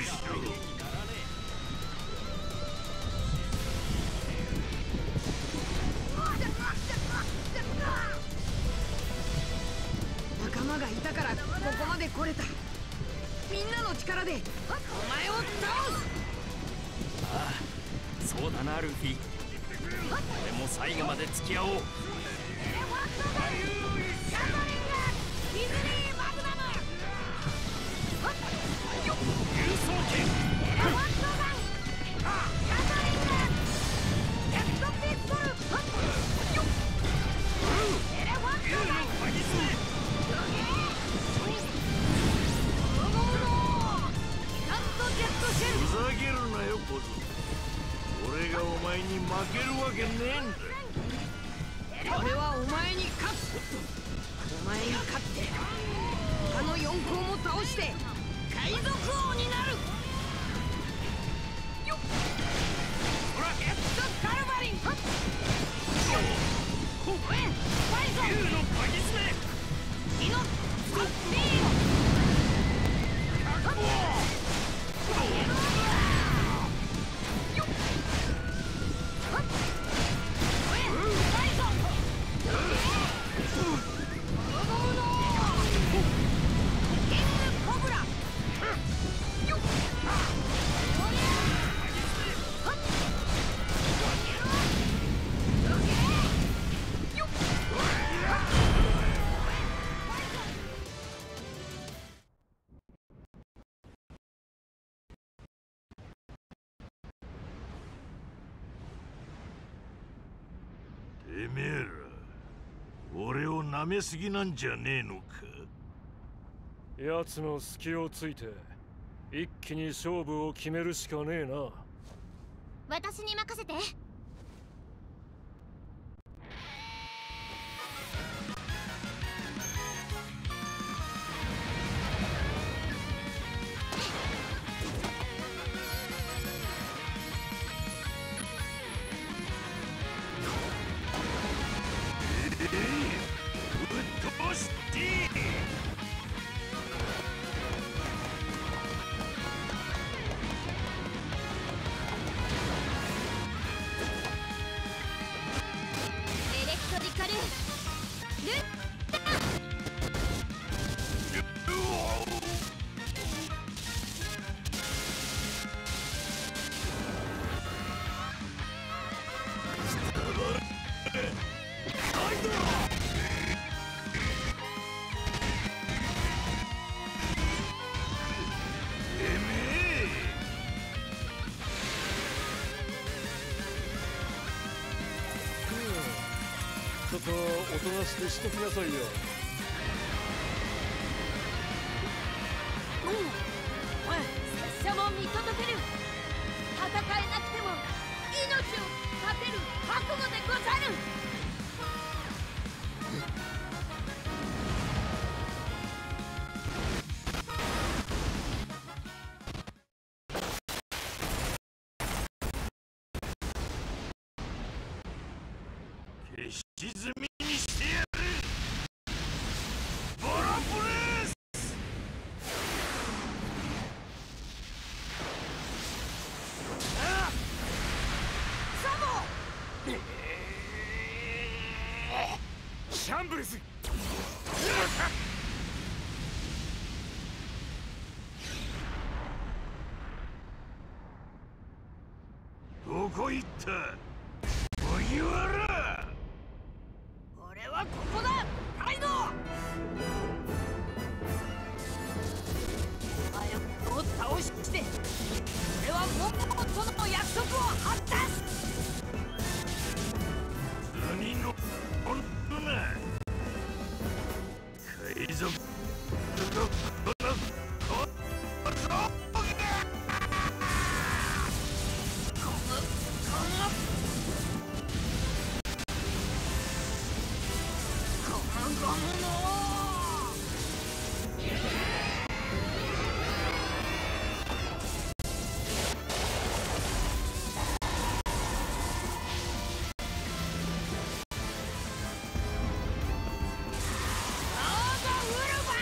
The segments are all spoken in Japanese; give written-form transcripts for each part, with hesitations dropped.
しろ。 仲間がいたからここまで来れた。みんなの力でお前を倒す。 ああ、そうだなルフィ。俺も最後まで付き合おう。 ふざけるなよ小僧。俺がお前に負けるわけねえんだ。 俺はお前に勝つ。お前が勝って他の四皇も倒して海賊王になる。よっ、ほらゲットカルバリン。おいバイソン、竜の鍵爪、イノストッピー。 てめえら、俺を舐めすぎなんじゃねえのか。 奴の隙をついて一気に勝負を決めるしかねえな。 私に任せて。 ちょっとおとなしくしときなさいよ。 拙者も見届ける。戦えなくても命を懸ける覚悟でござる。 消し積みにしてやる。ボロブレス。 シャンブレス。 どこ行った麦わら。 俺はここだカイドウ。お前を倒して俺はモンゴとの約束を果たす。 何の本当な海賊のこの小僧が。 ウルバ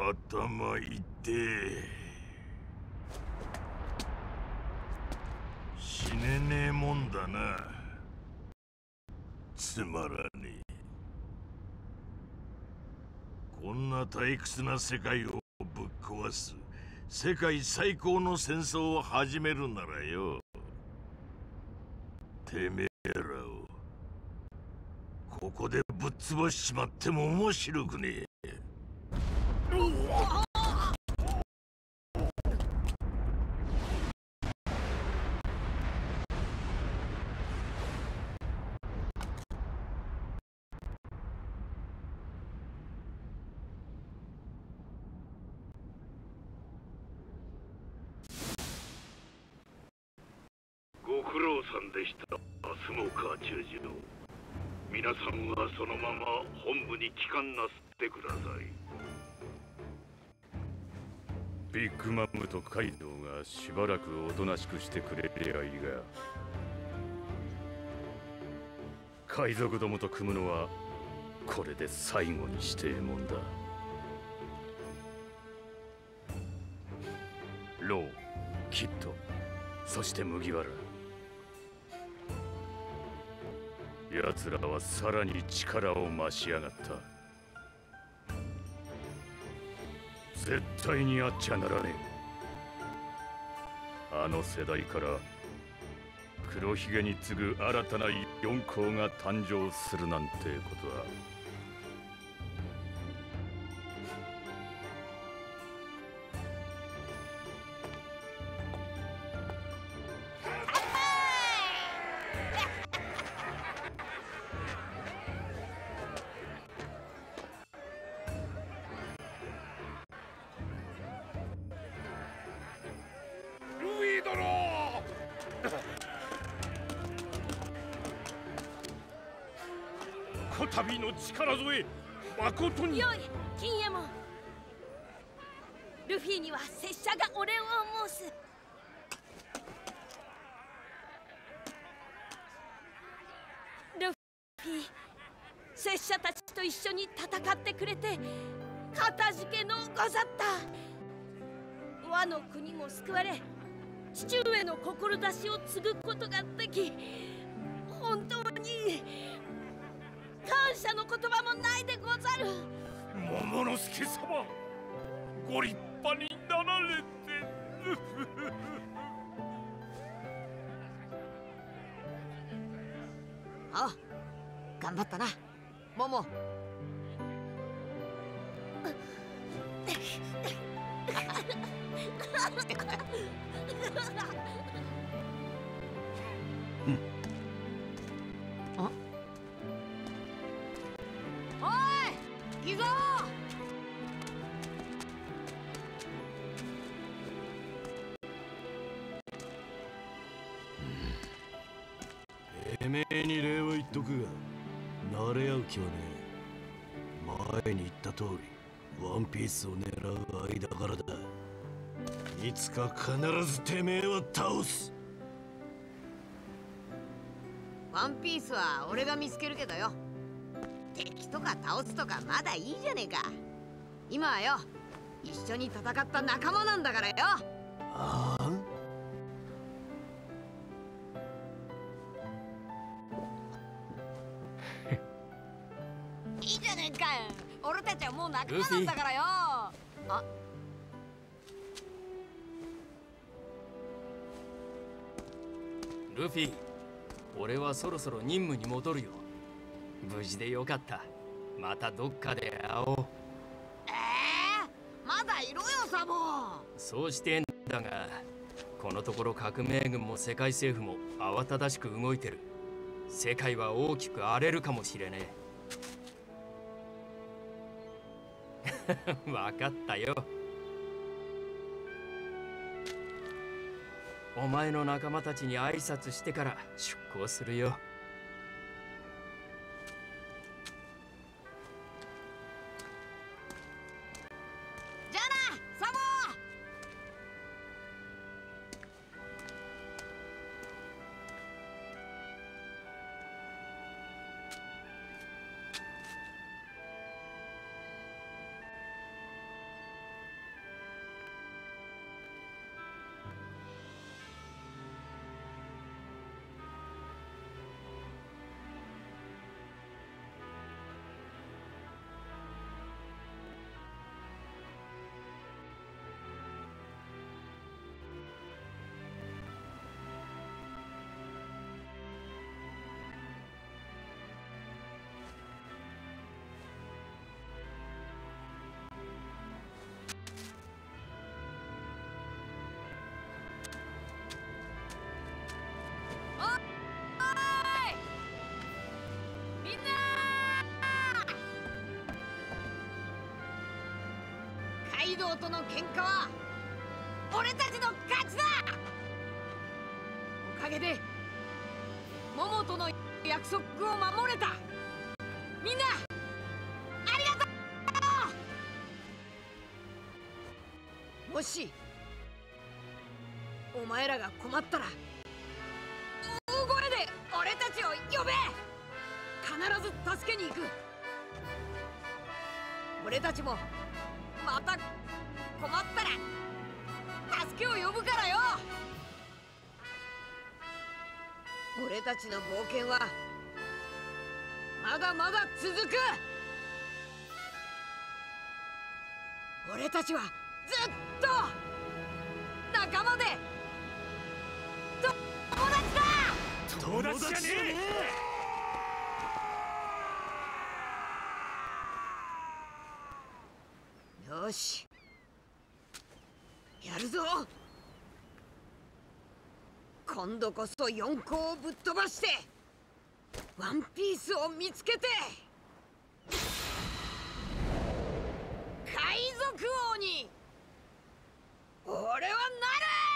頭いって死ねねえもんだな。つまらねえ。こんな退屈な世界をぶっ壊す世界最高の戦争を始めるならよ、てめえらをここでぶっ潰しちまっても面白くねえ。 ご苦労さんでした、スモーカー中将。皆さんはそのまま本部に帰還なすってください。 ビッグマムとカイドウがしばらくおとなしくしてくれりゃいいが、海賊どもと組むのはこれで最後にしてえもんだ。ロー、キッド、そして麦わら、奴らはさらに力を増し上がった。絶対にあっちゃならねえ。あの世代から黒ひげに次ぐ新たな四皇が誕生するなんてことは、 こたびの力添え、誠に。 よい金右衛門、ルフィには拙者がお礼を申す。ルフィ、拙者たちと一緒に戦ってくれてかたじけのござった。和の国も救われ、父上の志を継ぐことができ、本当に感謝の言葉もないでござる。 桃之助様、ご立派になられて。 ああ、頑張ったな、桃。おい、行くぞ。 てめえに礼を言っとくが、慣れ合う気はねえ。前に言った通りワンピースを狙う間柄だ。いつか必ずてめえは倒す。 ワンピースは俺が見つけるけどよ、敵とか倒すとかまだいいじゃねえか。今はよ、一緒に戦った仲間なんだからよ。 ああ、 いいじゃねえか。俺たちはもう仲間なんだからよ。あ、 ルフィ、俺はそろそろ任務に戻るよ。無事でよかった。またどっかで会おう。 まだいろよサボ。 そうしてんだが、このところ革命軍も世界政府も慌ただしく動いてる。世界は大きく荒れるかもしれねえ。わかったよ。お前の仲間たちに挨拶してから出航するよ。 じゃあなサボ。 道との喧嘩は俺たちの勝ちだ。おかげで桃との約束を守れた。みんなありがとう。もしお前らが困ったら大声で俺たちを呼べ。必ず助けに行く。俺たちもまた困ったら助けを呼ぶからよ。俺たちの冒険はまだまだ続く。俺たちはずっと仲間で友達だ。 友達じゃねえ。よし、やるぞ。今度こそ4個をぶっ飛ばしてワンピースを見つけて海賊王に俺はなる。